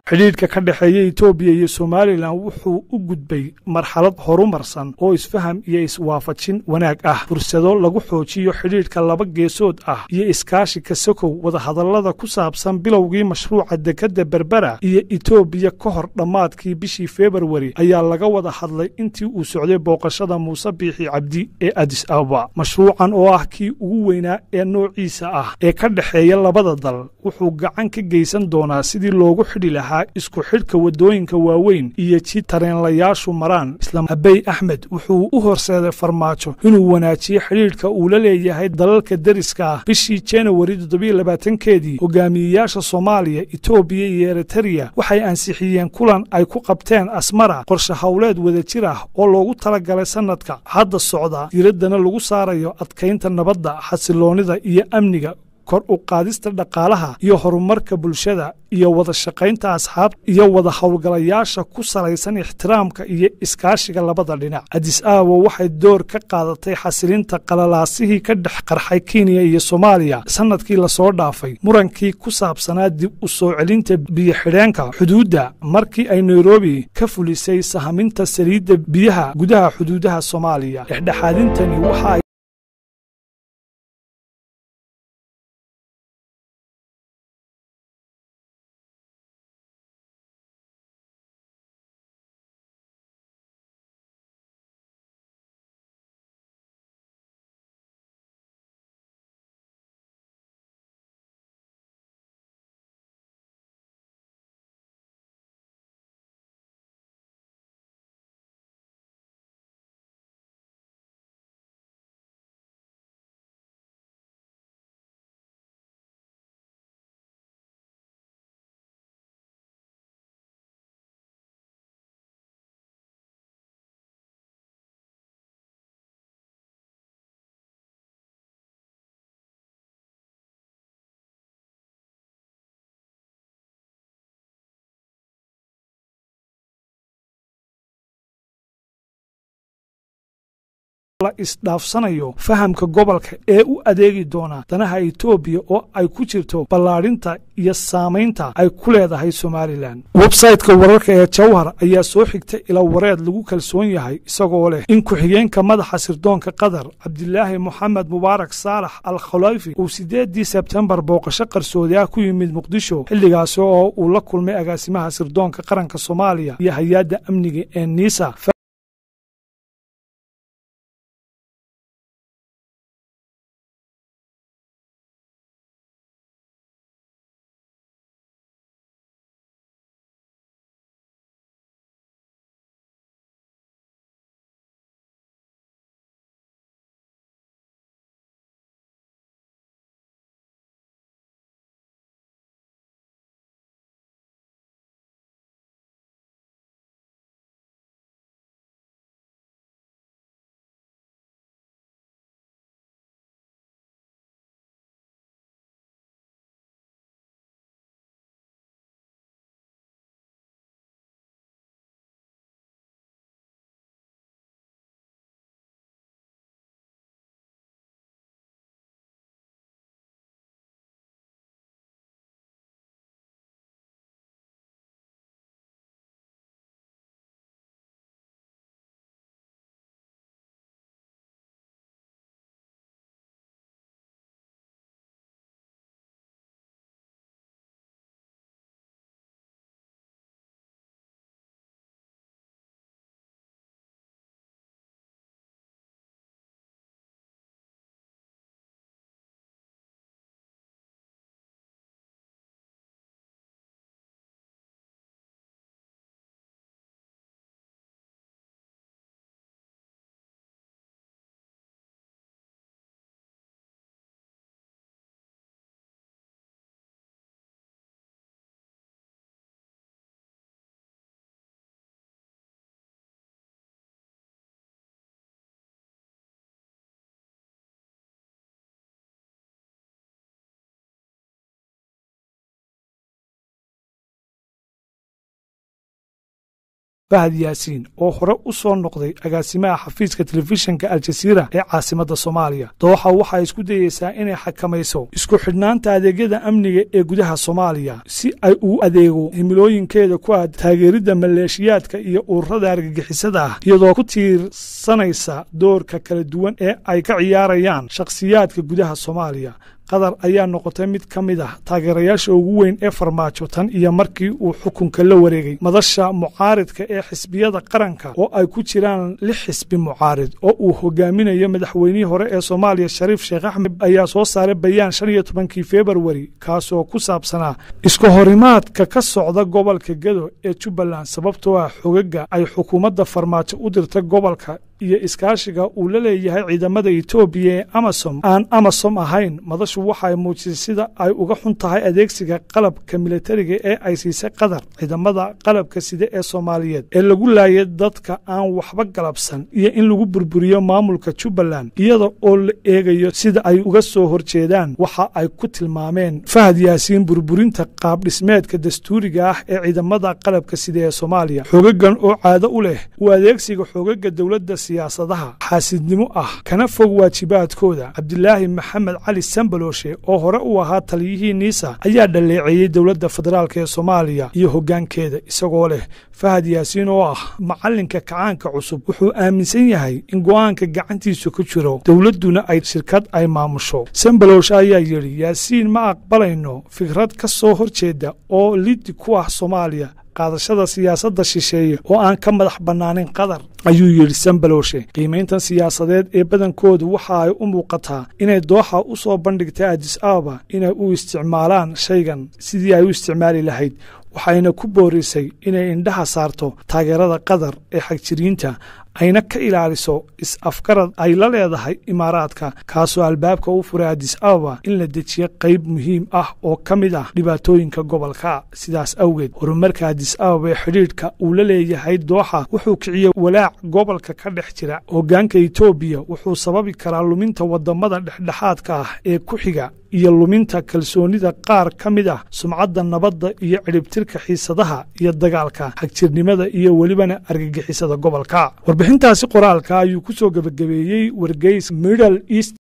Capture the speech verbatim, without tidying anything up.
xidhiidhka ka dhexeeya Itoobiya iyo Soomaaliland wuxuu u gudbay marxalad horumarsan oo isfaham iyo iswaafajin wanaag ah fursado lagu xoojiyo xidhiidhka laba geesood ah iyo iskaashi ka sokow wada hadallada ku saabsan bilowgii mashruuca dekadda Berbera iyo Itoobiya ka hor dhamaadkii bishii February ayaa laga wada hadlay intii uu socday booqashada Muuse Biixi Cabdi ee Addis Ababa mashruucan oo ah kii ugu weynaa ee noociisa ah ee ka dhexeeya labada dal wuxuu gacan ka geysan doonaa sidii loogu xidhi lahaa isku xidhka wadooyinka waaweyn iyo jid tareenlayaashu maraan isla Abiy Ahmed wuxuu u horseeday farmaajo inuu wanaajiyo xidhiidhka uu la leeyahay dalalka dariska ah bishii January toddoba iyo labaatan-keedii hogaamiyayaasha Soomaaliya Itoobiya iyo Eritrea waxay ansixiyeen kulan ay ku qabteen Asmara qorshe hawleed wadajir ah oo loogu talagalay sanadka hadda socda diiradana lagu saarayo adkeynta nabadda xasiloonida iyo amniga kor u qaadista dhaqaalaha iyo horumarka bulshada iyo wada shaqaynta asxaab iyo wada hawlgalayaasha ku salaysan ixtiraamka iyo iskaashiga labada dhinac Addis Ababa waxay door ka qaadatay xasilinta qalalaasihii ka dhex qarxay Kenya iyo Soomaaliya sanadkii la soo dhaafay murankii ku saabsanaa dib u soo celinta biyo xidheenka xuduudda markii ay Nairobi ka fulisay sahaminta saliidda biyaha gudaha xuduudaha Soomaaliya dhexdhexaadintani waxa la isdhaafsanayo fahamka gobolka ee u adeegi doona danaha Itoobiya oo ay ku jirto ballaarinta iyo saamaynta ay ku leedahay Somaliland website-ka wararka ee Jawhar ayaa soo xigtay ila wareed lagu kalsoon yahay isagoo leh in ku-xigeenka madaxa sirdoonka Qatar Cabdilaahi Mohamed Mubaarak Saalax Al-Khulaifi uu sideedii Sebtembar booqasho qarsoodi ah ku yimid Muqdisho xilligaas oo uu la kulmay agaasimaha sirdoonka qaranka Soomaaliya iyo hay'adda amniga ee NISA fahad yaasiin oo hore u soo noqday agaasimaha xafiiska telefishinka aljaziira ee caasimadda soomaaliya dooxa waxay isku dayeysaa inay xakamayso isku xidhnaanta adeegyada amniga ee gudaha soomaaliya si ay ugu adeego himilooyinkeeda ku aad taageeridda maleeshiyaadka iyo ururada argagixisada ah iyadoo ku tiirsanaysa doorka kala duwan ee ay ka ciyaarayaan shakhsiyaadka gudaha soomaaliya qatar ayaa noqotay mid ka mid ah taageerayaasha ugu weyn ee farmaajo tan iyo markii uu xukunka la wareegay madasha mucaaridka ee xisbiyada qaranka oo ay ku jiraan lix xisbi mucaarid oo uu hogaaminayo madaxweynihii hore ee soomaaliya shariif sheekh axmed ayaa soo saaray bayaan shan iyo tobankii februari kaasoo ku saabsanaa isku horimaadka ka socda gobolka gedo ee jubbaland sababtoo ah xogaga ay xukuumadda farmaajo u dirta gobolka iyo iskaashiga uu la leeyahay ciidamada Itoobiya ee Amasom aan Amasom ahayn madashu waxay muujisay sida ay uga xun tahay adeegsiga qalabka militariga ee ay siisay Qatar ciidamada qalabka sida ee Soomaaliyeed ee lagu laayay dadka aan waxba galabsan iyo in lagu burburiyo maamulka Jubbaland iyada oo la eegayo sida ay uga soo horjeedaan waxa ay ku tilmaameen Fahad Yaasiin burburinta qaab dhismeedka dastuuriga ah ee ciidamada qalabka sida ee Soomaaliya xogagan oo caado u leh u adeegsiga xogaga dawladda siyaasadaha xaasidnimo ah kana fog waajibaadkooda Cabdilaahi Maxamed Cali Sambaloshe oo hore u ahaa taliyihii Niisa ayaa dhaleeceeyay dawladda federaalka ee Soomaaliya iyo hoggaankeeda isagoo leh Fahad Yaasiin oo ah macalinka kacaanka cusub wuxuu aaminsan yahay in go'aanka gacantiisu ku jiro dawladuna ay shirkad ay maamusho Sambaloshe ayaa yiri Yaasiin ma aqbalayno fikrad ka soo horjeeda oo lid ku ah Soomaaliya qaadashada siyaasadda shisheeye oo aan ka madax banaanin Qatar ayuu yiri Sambaloshe qiimeyntan siyaasadeed ee badankoodu waxa ay u muuqataa inay dooxa u soo bandhigtay Addis Ababa inay u isticmaalaan shaygan sidii ay u isticmaali lahayd waxayna ku boorisay inay indhaha saarto taageerada Qatar ee xagjiriinta ayna ka ilaaliso is-afgarad ay la leedahay imaaraadka kaasoo albaabka u furay Addis Ababa in la dejiyo qayb muhiim ah oo ka mid ah dhibaatooyinka gobolka sidaas awgeed horumarka Addis Ababa ee xidhiidhka uu la leeyahay dooxa wuxuu kiciyay walaac gobolka ka dhex jira hoggaanka Itoobiya wuxuu sababi karaa luminta wadamada dhexdhexaadka ah ee ku xiga iyo luminta kalsoonida qaar ka mid ah sumcadda nabadda iyo ciribtirka xiisadaha iyo dagaalka xagjirnimada iyo welibana argagixisada gobolka warbixintaasi qoraalka ayuu ku soo gabagabeeyay wargeys Middle East